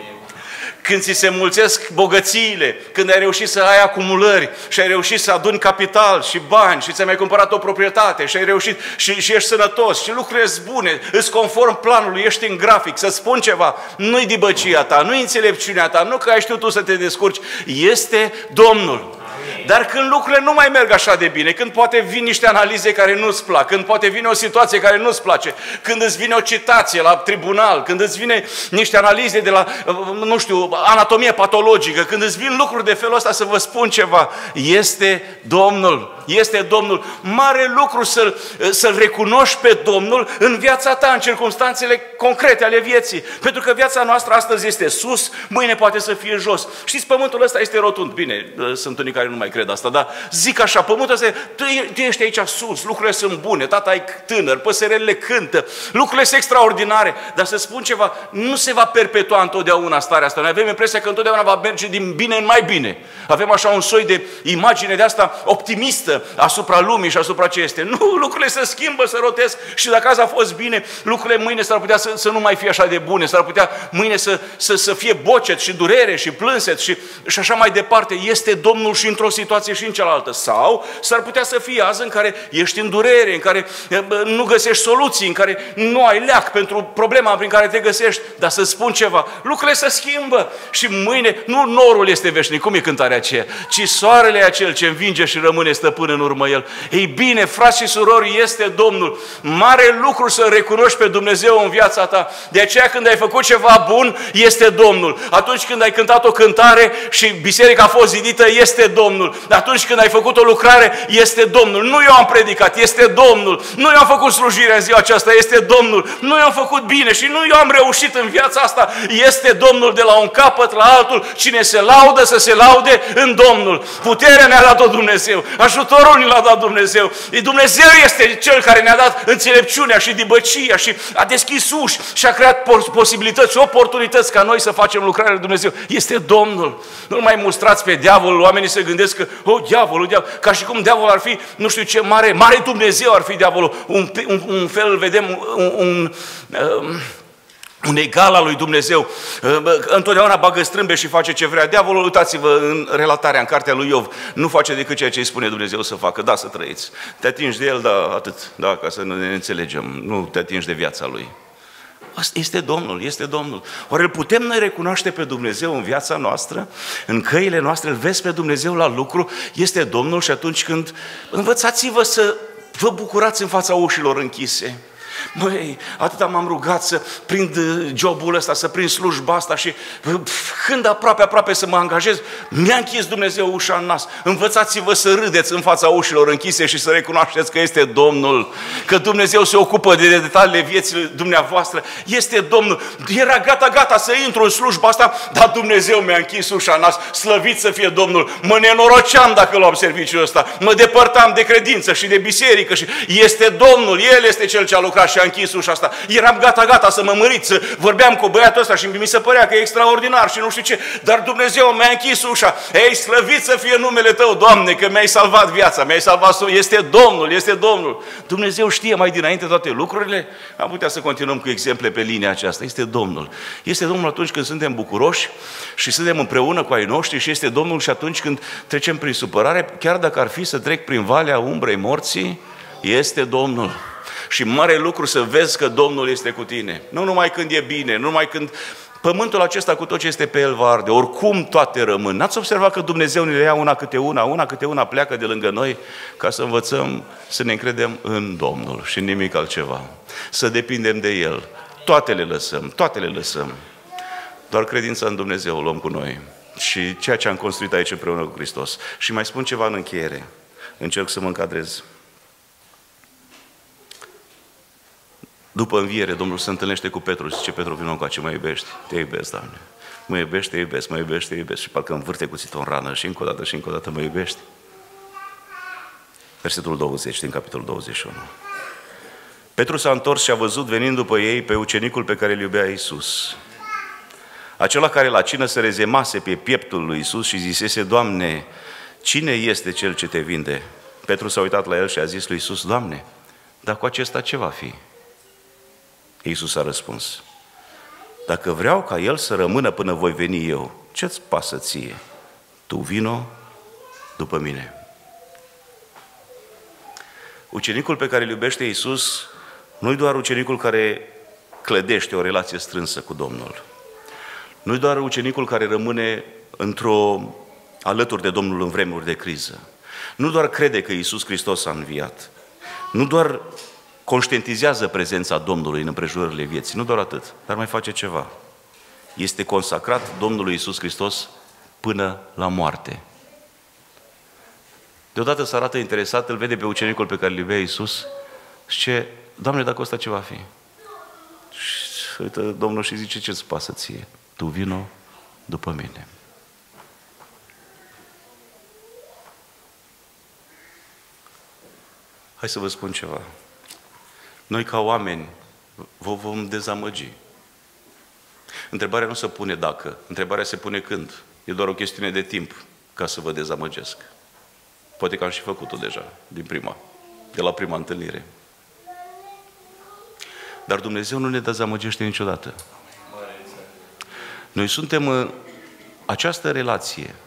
Când ți se mulțesc bogățiile, când ai reușit să ai acumulări și ai reușit să aduni capital și bani și ți-ai mai cumpărat o proprietate și ai reușit și, și ești sănătos și lucrurile sunt bune, îți conform planului, ești în grafic, să spun ceva, nu-i dibăcia ta, nu-i înțelepciunea ta, nu că ai știut tu să te descurci, este Domnul. Dar când lucrurile nu mai merg așa de bine, când poate vin niște analize care nu-ți plac, când poate vine o situație care nu-ți place, când îți vine o citație la tribunal, când îți vine niște analize de la, nu știu, anatomie patologică, când îți vin lucruri de felul ăsta, să vă spun ceva, este Domnul, este Domnul. Mare lucru să-L, să-L recunoști pe Domnul în viața ta, în circumstanțele concrete ale vieții. Pentru că viața noastră astăzi este sus, mâine poate să fie jos. Știți, pământul ăsta este rotund. Bine, sunt unii care nu mai cred asta, dar zic așa, pământul ăsta, tu, tu ești aici sus, lucrurile sunt bune, tata e tânăr, păsările cântă, lucrurile sunt extraordinare, dar să spun ceva, nu se va perpetua întotdeauna starea asta. Noi avem impresia că întotdeauna va merge din bine în mai bine. Avem așa un soi de imagine de asta optimistă asupra lumii și asupra ce este. Nu, lucrurile se schimbă, se rotesc și dacă azi a fost bine, lucrurile mâine s-ar putea să, să nu mai fie așa de bune, s-ar putea mâine să, să, să fie bocet și durere și plânset și, și așa mai departe. Este Domnul și într-o situație și în cealaltă. Sau s-ar putea să fie azi în care ești în durere, în care nu găsești soluții, în care nu ai leac pentru problema prin care te găsești. Dar să spun ceva, lucrurile se schimbă și mâine, nu norul este veșnic, cum e cântarea aceea, ci soarele e acel ce învinge și rămâne stăpân în urmă el. Ei bine, frați și surori, este Domnul. Mare lucru să recunoști pe Dumnezeu în viața ta. De aceea când ai făcut ceva bun, este Domnul. Atunci când ai cântat o cântare și biserica a fost zidită, este Domnul. Atunci când ai făcut o lucrare, este Domnul. Nu eu am predicat, este Domnul. Nu eu am făcut slujirea în ziua aceasta, este Domnul. Nu eu am făcut bine și nu eu am reușit în viața asta, este Domnul. De la un capăt la altul, cine se laudă, să se laude în Domnul. Puterea ne-a dat-o Dumnezeu. Ajutorul ne l-a dat Dumnezeu. Dumnezeu este Cel care ne-a dat înțelepciunea și dibăcia și a deschis uși și a creat posibilități și oportunități ca noi să facem lucrarea lui Dumnezeu. Este Domnul. Nu mai mustrați pe diavolul, oamenii se gândesc că, oh, diavolul, diavolul, ca și cum diavolul ar fi, nu știu ce mare, mare Dumnezeu ar fi diavolul. Un, un, un fel îl vedem, un, un um, un egal al lui Dumnezeu, întotdeauna bagă strâmbe și face ce vrea. Diavolul, uitați-vă în relatarea, în cartea lui Iov, nu face decât ceea ce îi spune Dumnezeu să facă. Da, să trăiți. Te atingi de el, da, atât. Da, ca să ne înțelegem. Nu te atingi de viața lui. Asta este Domnul, este Domnul. Oare îl putem noi recunoaște pe Dumnezeu în viața noastră? În căile noastre îl vezi pe Dumnezeu la lucru? Este Domnul și atunci când învățați-vă să vă bucurați în fața ușilor închise. Măi, atâta m-am rugat să prind jobul ăsta, să prind slujba asta și când aproape, aproape să mă angajez, mi-a închis Dumnezeu ușa în nas. Învățați-vă să râdeți în fața ușilor închise și să recunoașteți că este Domnul, că Dumnezeu se ocupă de detaliile vieții dumneavoastră. Este Domnul. Era gata, gata să intru în slujba asta, dar Dumnezeu mi-a închis ușa în nas. Slăvit să fie Domnul. Mă nenoroceam dacă luam serviciul ăsta. Mă depărtam de credință și de biserică și este Domnul. El este Cel ce a lucrat și a închis ușa asta. Eram gata, gata să mă mărit, să vorbeam cu băiatul ăsta și mi se părea că e extraordinar și nu știu ce, dar Dumnezeu mi-a închis ușa. Ei, slăvit să fie numele Tău, Doamne, că mi-ai salvat viața, mi-ai salvat, este Domnul, este Domnul. Dumnezeu știe mai dinainte toate lucrurile. Am putea să continuăm cu exemple pe linia aceasta. Este Domnul. Este Domnul atunci când suntem bucuroși și suntem împreună cu ai noștri și este Domnul și atunci când trecem prin supărare, chiar dacă ar fi să trec prin valea umbrei morții, este Domnul. Și mare lucru să vezi că Domnul este cu tine. Nu numai când e bine, nu numai când pământul acesta cu tot ce este pe el va arde, oricum toate rămân. N-ați observat că Dumnezeu ne le ia una câte una, una câte una pleacă de lângă noi ca să învățăm să ne încredem în Domnul și în nimic altceva. Să depindem de El. Toate le lăsăm, toate le lăsăm. Doar credința în Dumnezeu o luăm cu noi. Și ceea ce am construit aici împreună cu Hristos. Și mai spun ceva în încheiere. Încerc să mă încadrez. După înviere, Domnul se întâlnește cu Petru și zice, Petru, vină încoace, mă iubești? Te iubesc, Doamne. Mă iubești, te iubesc, mă iubești, te iubesc. Și parcă învârte cuțitul în rană și încă o dată și încă o dată, mă iubești? Versetul douăzeci din capitolul douăzeci și unu. Petru s-a întors și a văzut venind după ei pe ucenicul pe care îl iubea Iisus. Acela care la cină se rezemase pe pieptul lui Iisus și zisese, Doamne, cine este cel ce te vinde? Petru s-a uitat la el și a zis lui Iisus, Doamne, dar cu acesta ce va fi? Iisus a răspuns, dacă vreau ca el să rămână până voi veni eu, ce-ți pasă ție? Tu vino după mine. Ucenicul pe care îl iubește Iisus nu-i doar ucenicul care clădește o relație strânsă cu Domnul. Nu-i doar ucenicul care rămâne într-o alături de Domnul în vremuri de criză. Nu doar crede că Iisus Hristos a înviat. Nu doar conștientizează prezența Domnului în împrejurările vieții. Nu doar atât, dar mai face ceva. Este consacrat Domnului Iisus Hristos până la moarte. Deodată se arată interesat, îl vede pe ucenicul pe care îl iubea Iisus și zice, Doamne, dacă ăsta ce va fi? Și uită Domnul și zice, ce-ți pasă ție? Tu vino după mine. Hai să vă spun ceva. Noi ca oameni vă vom dezamăgi. Întrebarea nu se pune dacă, întrebarea se pune când. E doar o chestiune de timp ca să vă dezamăgesc. Poate că am și făcut-o deja, din prima, de la prima întâlnire. Dar Dumnezeu nu ne dezamăgește niciodată. Noi suntem în această relație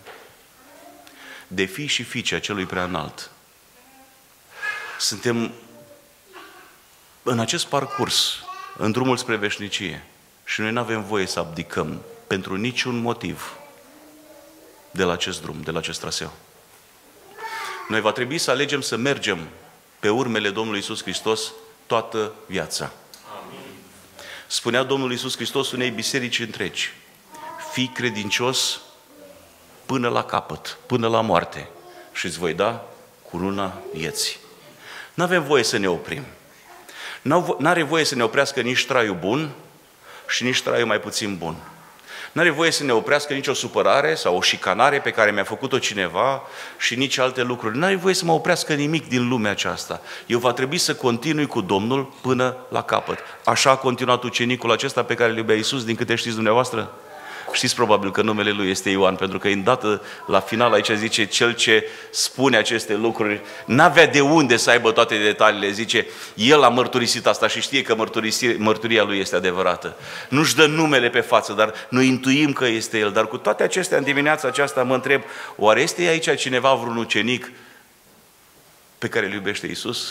de fii și fiice a celui preanalt. Suntem în acest parcurs, în drumul spre veșnicie. Și noi nu avem voie să abdicăm pentru niciun motiv de la acest drum, de la acest traseu. Noi va trebui să alegem să mergem pe urmele Domnului Iisus Hristos toată viața. Spunea Domnul Iisus Hristos unei biserici întregi, fii credincios până la capăt, până la moarte și îți voi da curuna vieții. Nu avem voie să ne oprim. Nu are voie să ne oprească nici traiul bun și nici traiul mai puțin bun. Nu are voie să ne oprească nici o supărare sau o șicanare pe care mi-a făcut-o cineva și nici alte lucruri. Nu are voie să mă oprească nimic din lumea aceasta. Eu va trebui să continui cu Domnul până la capăt. Așa a continuat ucenicul acesta pe care îl iubea Iisus, din câte știți dumneavoastră? Știți probabil că numele lui este Ioan, pentru că îndată la final aici zice, cel ce spune aceste lucruri n-avea de unde să aibă toate detaliile, zice, el a mărturisit asta și știe că mărturia lui este adevărată. Nu-și dă numele pe față, dar noi intuim că este el. Dar cu toate acestea, în dimineața aceasta mă întreb, oare este aici cineva, vreun ucenic pe care îl iubește Iisus?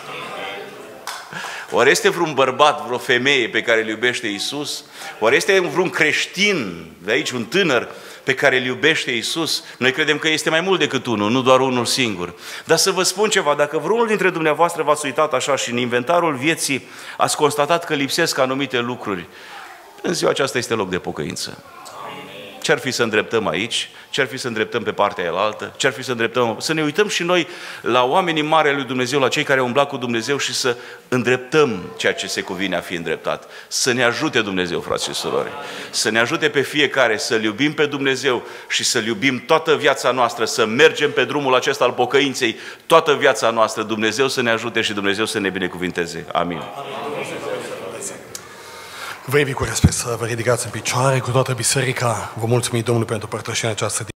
Oare este vreun bărbat, vreo femeie pe care îl iubește Iisus? Oare este vreun creștin, de aici un tânăr, pe care îl iubește Iisus? Noi credem că este mai mult decât unul, nu doar unul singur. Dar să vă spun ceva, dacă vreunul dintre dumneavoastră v-ați uitat așa și în inventarul vieții ați constatat că lipsesc anumite lucruri, în ziua aceasta este loc de pocăință. Ce-ar fi să îndreptăm aici? Ce-ar fi să îndreptăm pe partea elaltă? Ce-ar fi să îndreptăm? Să ne uităm și noi la oamenii mari ai lui Dumnezeu, la cei care au umblat cu Dumnezeu și să îndreptăm ceea ce se cuvine a fi îndreptat. Să ne ajute Dumnezeu, frați și surori. Să ne ajute pe fiecare să-L iubim pe Dumnezeu și să-L iubim toată viața noastră, să mergem pe drumul acesta al pocăinței toată viața noastră. Dumnezeu să ne ajute și Dumnezeu să ne binecuvinteze. Amin. Vă invit cu respect să vă ridicați în picioare cu toată biserica. Vă mulțumim Domnului pentru părtășirea aceasta.